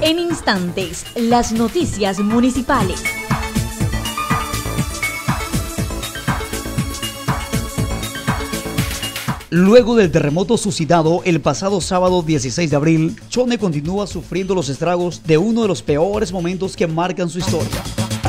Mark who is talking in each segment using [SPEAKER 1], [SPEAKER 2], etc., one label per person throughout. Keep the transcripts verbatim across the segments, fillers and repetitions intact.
[SPEAKER 1] En instantes, las noticias municipales.
[SPEAKER 2] Luego del terremoto suscitado el pasado sábado dieciséis de abril, Chone continúa sufriendo los estragos de uno de los peores momentos que marcan su historia.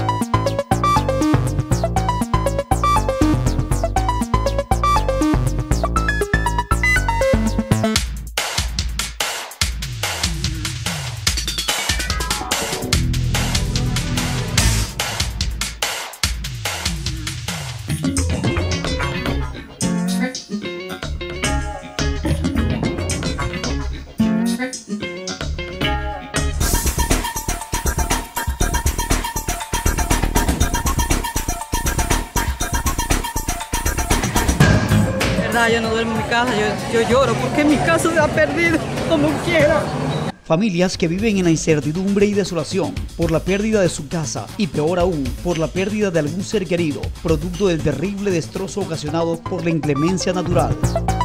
[SPEAKER 3] Yo no duermo en mi casa, yo, yo lloro porque mi casa se ha perdido como quiera.
[SPEAKER 2] Familias que viven en la incertidumbre y desolación por la pérdida de su casa y peor aún por la pérdida de algún ser querido, producto del terrible destrozo ocasionado por la inclemencia natural.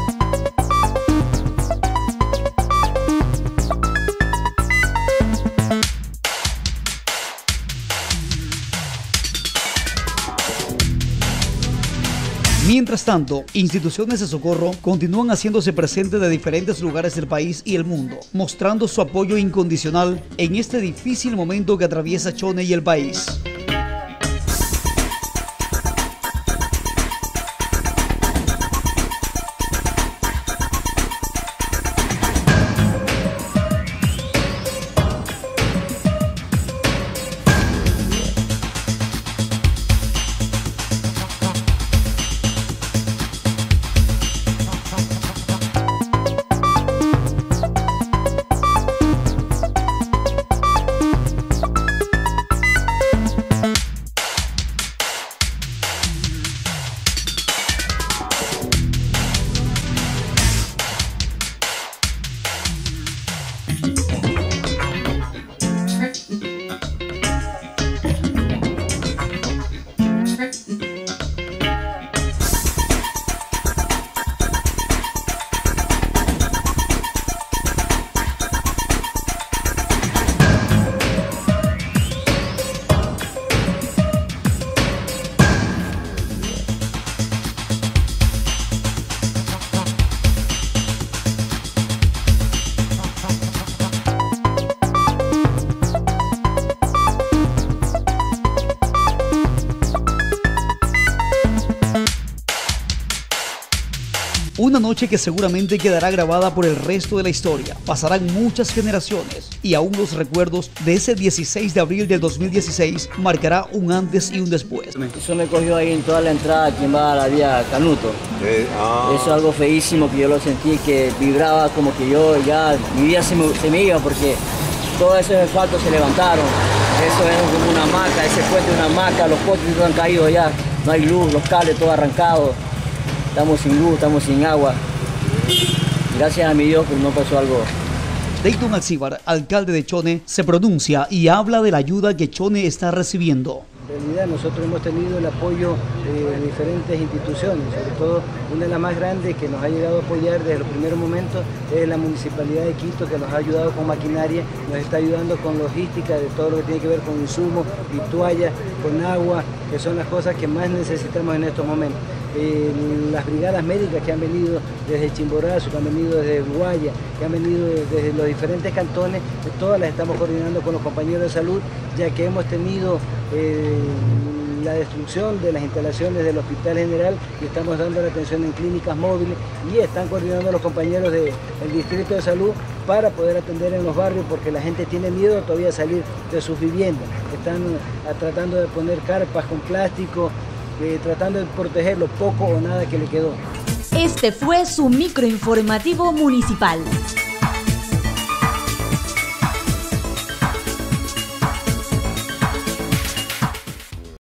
[SPEAKER 2] Mientras tanto, instituciones de socorro continúan haciéndose presentes de diferentes lugares del país y el mundo, mostrando su apoyo incondicional en este difícil momento que atraviesa Chone y el país. Una noche que seguramente quedará grabada por el resto de la historia. Pasarán muchas generaciones y aún los recuerdos de ese dieciséis de abril del dos mil dieciséis marcará un antes y un después.
[SPEAKER 4] Eso me cogió ahí en toda la entrada quien va a la vía Canuto. Eh, ah. Eso es algo feísimo que yo lo sentí, que vibraba como que yo ya, mi vida se me, se me iba porque todos esos asfaltos se levantaron. Eso es como una hamaca, ese puente es una hamaca, los postes han caído ya, no hay luz, los cables todos arrancados. Estamos sin luz, estamos sin agua. Gracias a mi Dios, pues no pasó algo.
[SPEAKER 2] Dayton Alcibar, alcalde de Chone, se pronuncia y habla de la ayuda que Chone está recibiendo.
[SPEAKER 5] En realidad nosotros hemos tenido el apoyo de diferentes instituciones, sobre todo una de las más grandes que nos ha llegado a apoyar desde los primeros momentos es la Municipalidad de Quito, que nos ha ayudado con maquinaria, nos está ayudando con logística de todo lo que tiene que ver con insumos y toallas, con agua, que son las cosas que más necesitamos en estos momentos. Eh, las brigadas médicas que han venido desde Chimborazo, que han venido desde Guaya, que han venido desde los diferentes cantones, todas las estamos coordinando con los compañeros de salud, ya que hemos tenido eh, la destrucción de las instalaciones del Hospital General y estamos dando la atención en clínicas móviles y están coordinando los compañeros del Distrito de Salud para poder atender en los barrios porque la gente tiene miedo todavía a salir de sus viviendas. Están a, tratando de poner carpas con plástico, Eh, tratando de proteger lo poco o nada que le quedó.
[SPEAKER 1] Este fue su microinformativo municipal.